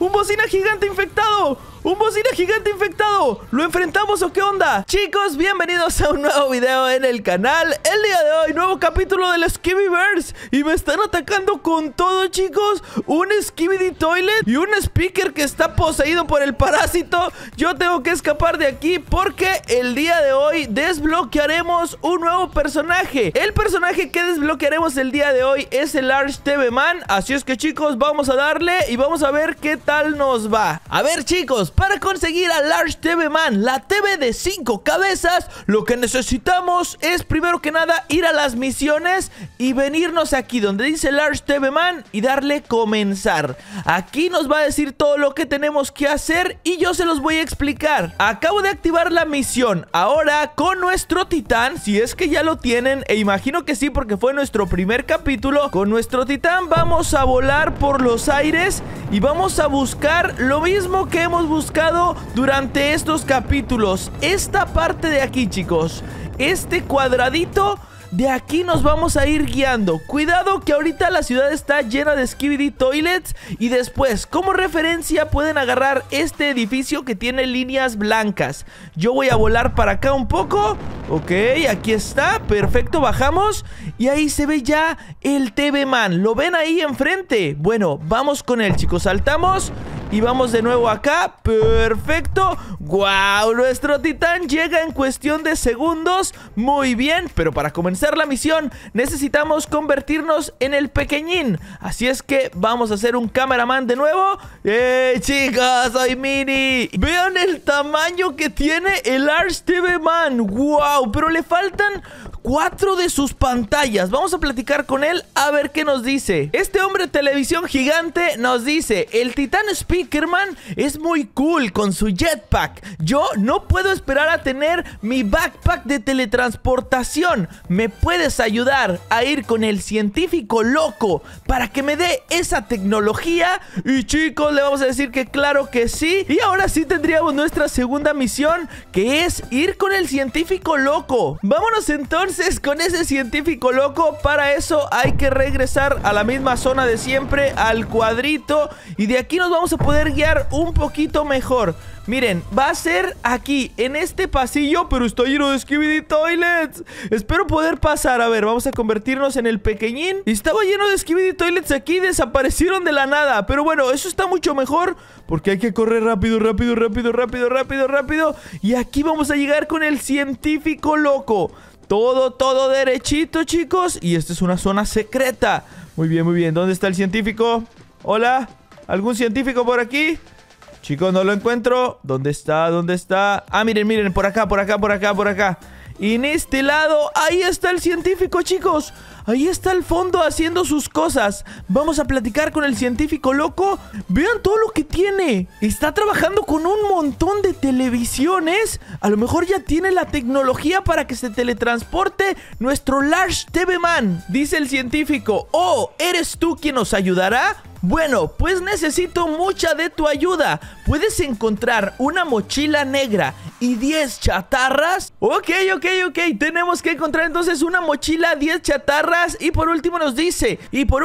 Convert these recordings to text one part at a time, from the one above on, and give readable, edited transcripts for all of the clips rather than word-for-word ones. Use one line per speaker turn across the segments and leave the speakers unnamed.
¡Un bocina gigante infectado! ¡Un bocina gigante infectado! ¿Lo enfrentamos o qué onda? Chicos, bienvenidos a un nuevo video en el canal. El día de hoy, nuevo capítulo del Skibidi-verse. Y me están atacando con todo, chicos. Un Skibidi Toilet y un speaker que está poseído por el parásito. Yo tengo que escapar de aquí porque el día de hoy desbloquearemos un nuevo personaje. El personaje que desbloquearemos el día de hoy es el Large TV Man. Así es que, chicos, vamos a darle y vamos a ver qué tal nos va. A ver, chicos, para conseguir a Large TV Man, la TV de 5 cabezas, lo que necesitamos es primero que nada ir a las misiones y venirnos aquí donde dice Large TV Man y darle comenzar. Aquí nos va a decir todo lo que tenemos que hacer y yo se los voy a explicar. Acabo de activar la misión. Ahora con nuestro titán, si es que ya lo tienen, e imagino que sí porque fue nuestro primer capítulo, con nuestro titán vamos a volar por los aires y vamos a buscar lo mismo que hemos buscado durante estos capítulos. Esta parte de aquí, chicos, este cuadradito de aquí nos vamos a ir guiando. Cuidado que ahorita la ciudad está llena de Skibidi Toilets. Y después, como referencia, pueden agarrar este edificio que tiene líneas blancas. Yo voy a volar para acá un poco. Ok, aquí está, perfecto, bajamos. Y ahí se ve ya el TV Man. ¿Lo ven ahí enfrente? Bueno, vamos con él, chicos, saltamos y vamos de nuevo acá, perfecto. ¡Wow! Nuestro titán llega en cuestión de segundos. Muy bien, pero para comenzar la misión necesitamos convertirnos en el pequeñín. Así es que vamos a hacer un cameraman de nuevo. Chicos, soy Mini. Vean el tamaño que tiene el Large TV Man. ¡Wow! Pero le faltan 4 de sus pantallas. Vamos a platicar con él a ver qué nos dice. Este hombre televisión gigante nos dice: el titán Speakerman es muy cool con su jetpack. Yo no puedo esperar a tener mi backpack de teletransportación. ¿Me puedes ayudar a ir con el científico loco para que me dé esa tecnología? Y chicos, le vamos a decir que claro que sí. Y ahora sí tendríamos nuestra segunda misión, que es ir con el científico loco. Vámonos entonces con ese científico loco. Para eso hay que regresar a la misma zona de siempre, al cuadrito, y de aquí nos vamos a poder guiar un poquito mejor. Miren, va a ser aquí, en este pasillo, pero está lleno de Skibidi Toilets. Espero poder pasar. A ver, vamos a convertirnos en el pequeñín. Estaba lleno de Skibidi Toilets aquí, desaparecieron de la nada. Pero bueno, eso está mucho mejor porque hay que correr rápido, rápido, rápido, rápido, rápido, rápido. Y aquí vamos a llegar con el científico loco. Todo derechito, chicos. Y esta es una zona secreta. Muy bien, muy bien. ¿Dónde está el científico? Hola, ¿algún científico por aquí? Chicos, no lo encuentro. ¿Dónde está? ¿Dónde está? Ah, miren, miren, por acá, por acá, por acá, por acá. Y en este lado, ahí está el científico, chicos. Ahí está al fondo haciendo sus cosas. Vamos a platicar con el científico loco. Vean todo lo que tiene. Está trabajando con un montón de televisiones. A lo mejor ya tiene la tecnología para que se teletransporte nuestro Large TV Man. Dice el científico: oh, ¿eres tú quien nos ayudará? Bueno, pues necesito mucha de tu ayuda. ¿Puedes encontrar una mochila negra y 10 chatarras? Ok. Tenemos que encontrar entonces una mochila, 10 chatarras. Y por último nos dice,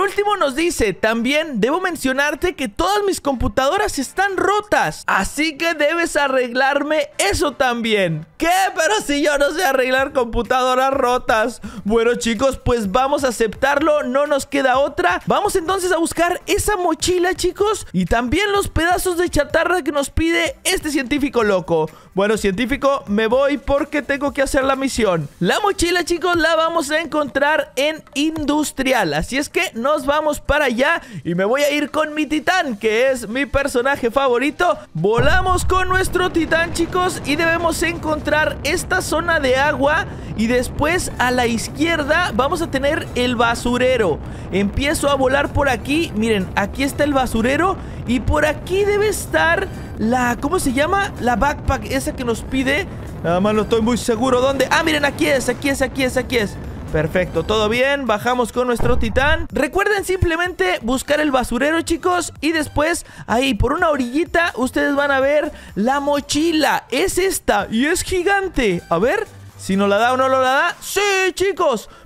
también debo mencionarte que todas mis computadoras están rotas. Así que debes arreglarme eso también. ¿Qué? Pero si yo no sé arreglar computadoras rotas. Bueno, chicos, pues vamos a aceptarlo. No nos queda otra. Vamos entonces a buscar esa mochila, chicos, y también los pedazos de chatarra que nos pide este científico loco. Bueno, científico, me voy porque tengo que hacer la misión. La mochila, chicos, la vamos a encontrar en Industrial. Así es que nos vamos para allá y me voy a ir con mi titán, que es mi personaje favorito. Volamos con nuestro titán, chicos, y debemos encontrar esta zona de agua. Y después a la izquierda vamos a tener el basurero. Empiezo a volar por aquí. Miren, aquí está el basurero. Y por aquí debe estar la... ¿cómo se llama? La backpack esa que nos pide. Nada más no estoy muy seguro dónde. Ah, miren, aquí es. Perfecto, todo bien, bajamos con nuestro titán. Recuerden simplemente buscar el basurero, chicos. Y después, ahí por una orillita, ustedes van a ver la mochila. Es esta y es gigante. A ver si nos la da o no nos la da. ¡Sí, chicos!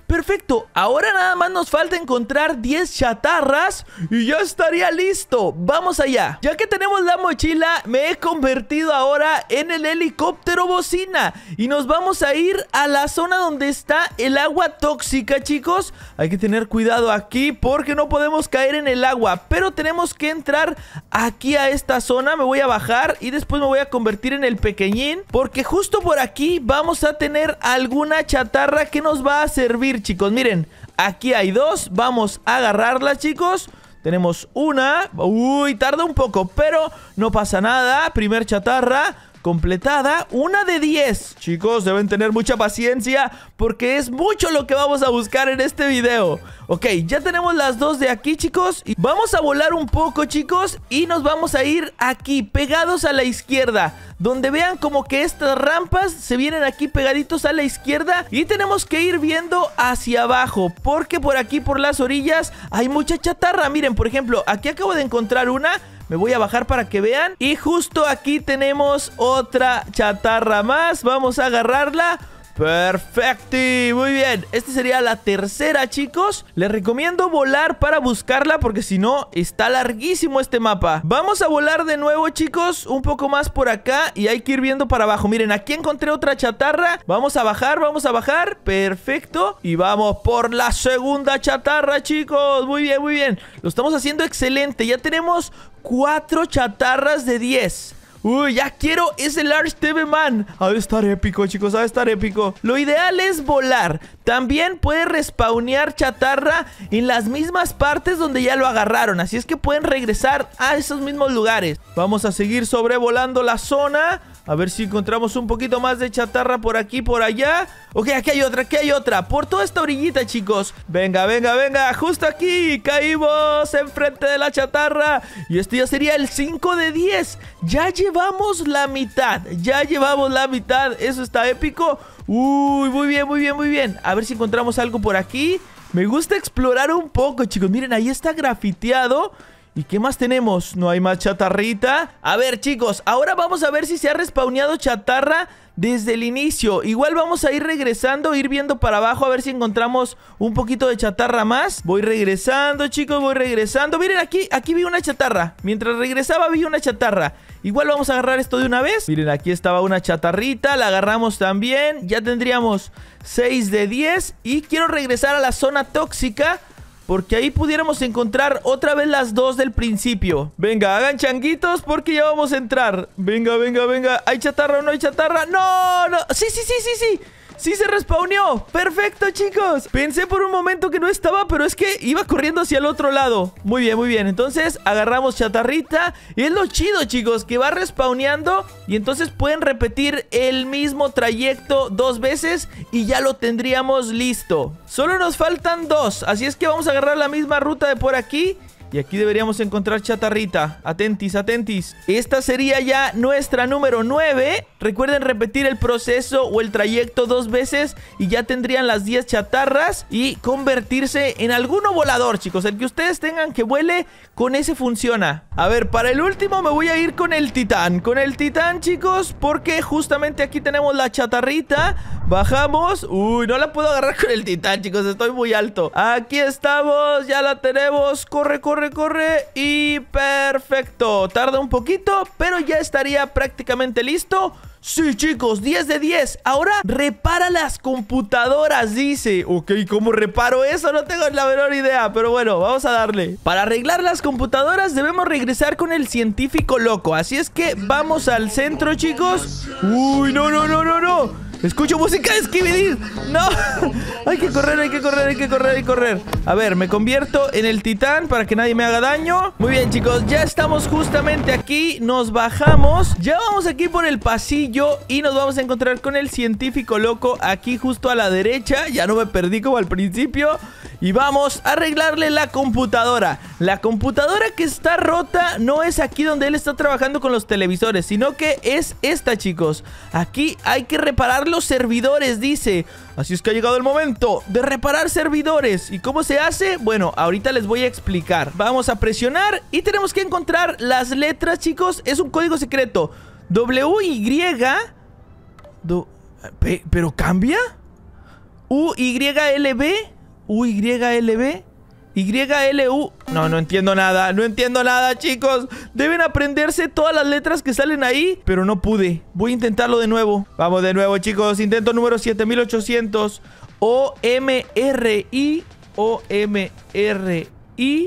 Perfecto, ahora nada más nos falta encontrar 10 chatarras y ya estaría listo. Vamos allá. Ya que tenemos la mochila, me he convertido ahora en el helicóptero bocina y nos vamos a ir a la zona donde está el agua tóxica, chicos. Hay que tener cuidado aquí porque no podemos caer en el agua, pero tenemos que entrar aquí a esta zona. Me voy a bajar y después me voy a convertir en el pequeñín, porque justo por aquí vamos a tener alguna chatarra que nos va a servir, chicos. Miren, aquí hay dos. Vamos a agarrarlas, chicos. Tenemos una. Uy, tarda un poco, pero no pasa nada. Primer chatarra completada, una de 10. Chicos, deben tener mucha paciencia porque es mucho lo que vamos a buscar en este video. Ok, ya tenemos las dos de aquí, chicos. Y vamos a volar un poco, chicos, y nos vamos a ir aquí, pegados a la izquierda, donde vean como que estas rampas se vienen aquí pegaditos a la izquierda. Y tenemos que ir viendo hacia abajo, porque por aquí, por las orillas, hay mucha chatarra. Miren, por ejemplo, aquí acabo de encontrar una. Me voy a bajar para que vean. Y justo aquí tenemos otra chatarra más. Vamos a agarrarla. Perfecto, muy bien. Esta sería la tercera, chicos. Les recomiendo volar para buscarla, porque si no, está larguísimo este mapa. Vamos a volar de nuevo, chicos, un poco más por acá y hay que ir viendo para abajo. Miren, aquí encontré otra chatarra. Vamos a bajar, vamos a bajar. Perfecto. Y vamos por la segunda chatarra, chicos. Muy bien, muy bien. Lo estamos haciendo excelente. Ya tenemos 4 chatarras de 10. Uy, ya quiero ese Large TV Man. Ha de estar épico, chicos, ha de estar épico. Lo ideal es volar. También puede respawnear chatarra en las mismas partes donde ya lo agarraron. Así es que pueden regresar a esos mismos lugares. Vamos a seguir sobrevolando la zona. A ver si encontramos un poquito más de chatarra por aquí, por allá. Ok, aquí hay otra, aquí hay otra. Por toda esta orillita, chicos. Venga, venga, venga. Justo aquí. Caímos enfrente de la chatarra. Y este ya sería el 5 de 10. Ya llevamos la mitad. Ya llevamos la mitad. Eso está épico. Uy, muy bien, muy bien, muy bien. A ver si encontramos algo por aquí. Me gusta explorar un poco, chicos. Miren, ahí está grafiteado. ¿Y qué más tenemos? No hay más chatarrita. A ver, chicos, ahora vamos a ver si se ha respawneado chatarra desde el inicio. Igual vamos a ir regresando, ir viendo para abajo a ver si encontramos un poquito de chatarra más. Voy regresando, chicos, voy regresando. Miren, aquí vi una chatarra. Mientras regresaba vi una chatarra. Igual vamos a agarrar esto de una vez. Miren, aquí estaba una chatarrita. La agarramos también. Ya tendríamos 6 de 10. Y quiero regresar a la zona tóxica, porque ahí pudiéramos encontrar otra vez las dos del principio. Venga, hagan changuitos porque ya vamos a entrar. Venga, venga, venga. ¿Hay chatarra o no hay chatarra? ¡No! ¡No! ¡Sí, sí, sí, sí, sí! ¡Sí se respawneó! ¡Perfecto, chicos! Pensé por un momento que no estaba, pero es que iba corriendo hacia el otro lado. Muy bien, muy bien. Entonces agarramos chatarrita. Y es lo chido, chicos, que va respawneando. Y entonces pueden repetir el mismo trayecto 2 veces y ya lo tendríamos listo. Solo nos faltan 2. Así es que vamos a agarrar la misma ruta de por aquí. Y aquí deberíamos encontrar chatarrita. Atentis, atentis. Esta sería ya nuestra número 9. Recuerden repetir el proceso o el trayecto 2 veces y ya tendrían las 10 chatarras y convertirse en alguno volador, chicos. El que ustedes tengan que vuele, con ese funciona. A ver, para el último me voy a ir con el titán. Con el titán, chicos, porque justamente aquí tenemos la chatarrita. Bajamos. Uy, no la puedo agarrar con el titán, chicos. Estoy muy alto. Aquí estamos, ya la tenemos. Corre, corre, corre. Y perfecto. Tarda un poquito, pero ya estaría prácticamente listo. Sí, chicos, 10 de 10. Ahora repara las computadoras, dice. Ok, ¿cómo reparo eso? No tengo la menor idea, pero bueno, vamos a darle. Para arreglar las computadoras debemos regresar con el científico loco. Así es que vamos al centro, chicos. Uy, no, no, no, no, no. Escucho música de Skibidi. No. Hay que correr, hay que correr, hay que correr, hay que correr. A ver, me convierto en el titán para que nadie me haga daño. Muy bien, chicos, ya estamos justamente aquí. Nos bajamos. Ya vamos aquí por el pasillo y nos vamos a encontrar con el científico loco aquí justo a la derecha. Ya no me perdí como al principio. Y vamos a arreglarle la computadora. La computadora que está rota no es aquí donde él está trabajando con los televisores, sino que es esta, chicos. Aquí hay que reparar los servidores, dice. Así es que ha llegado el momento de reparar servidores. ¿Y cómo se hace? Bueno, ahorita les voy a explicar. Vamos a presionar y tenemos que encontrar las letras, chicos. Es un código secreto. W-Y... ¿Pero cambia? UYLB. UYLB. YLU. No entiendo nada. No entiendo nada, chicos. Deben aprenderse todas las letras que salen ahí. Pero no pude. Voy a intentarlo de nuevo. Vamos de nuevo, chicos. Intento número 7800. OMRI. OMRI.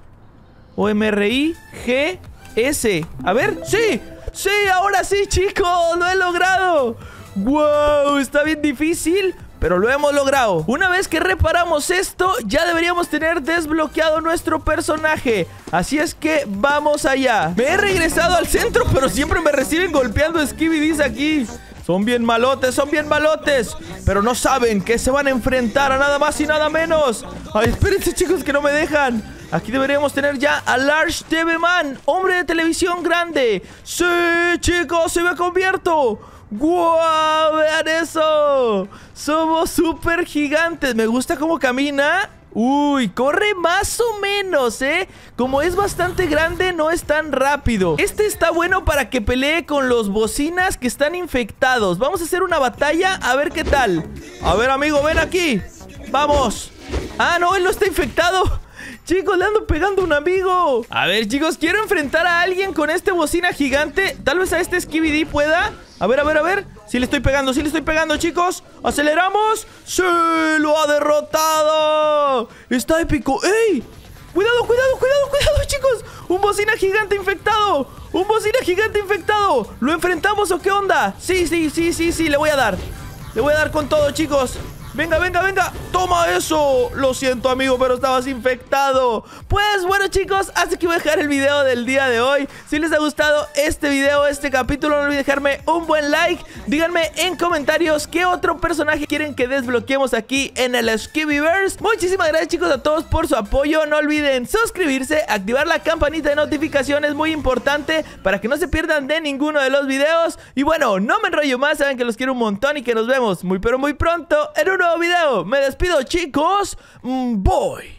OMRI. GS. A ver. ¡Sí! ¡Sí! Ahora sí, chicos. ¡Lo he logrado! ¡Wow! Está bien difícil, pero lo hemos logrado. Una vez que reparamos esto, ya deberíamos tener desbloqueado nuestro personaje. Así es que vamos allá. Me he regresado al centro, pero siempre me reciben golpeando Skibidis aquí. Son bien malotes, pero no saben que se van a enfrentar a nada más y nada menos. Ay, espérense, chicos, que no me dejan. Aquí deberíamos tener ya a Large TV Man, hombre de televisión grande. Sí, chicos, se me convierto. ¡Guau! ¡Vean eso! Somos súper gigantes. Me gusta cómo camina. Uy, corre más o menos, ¿eh? Como es bastante grande, no es tan rápido. Este está bueno para que pelee con los bocinas que están infectados. Vamos a hacer una batalla, a ver qué tal. A ver, amigo, ven aquí. Vamos. Ah, no, él no está infectado. Chicos, le ando pegando a un amigo. A ver, chicos, quiero enfrentar a alguien con este bocina gigante. Tal vez a este Skibidi pueda. A ver. Sí le estoy pegando, chicos. ¡Aceleramos! ¡Sí! ¡Lo ha derrotado! ¡Está épico! ¡Ey! ¡Cuidado, chicos! ¡Un bocina gigante infectado! ¿Lo enfrentamos o qué onda? Sí, le voy a dar. Le voy a dar con todo, chicos. Venga. ¡Toma eso! Lo siento, amigo, pero estabas infectado. Pues bueno, chicos, hasta aquí voy a dejar el video del día de hoy. Si les ha gustado este video, este capítulo, no olviden dejarme un buen like. Díganme en comentarios qué otro personaje quieren que desbloqueemos aquí en el Skibiverse. Muchísimas gracias, chicos, a todos por su apoyo. No olviden suscribirse, activar la campanita de notificaciones, muy importante, para que no se pierdan de ninguno de los videos. Y bueno, no me enrollo más, saben que los quiero un montón y que nos vemos muy pero muy pronto en un nuevo video. Me despido, chicos. Voy.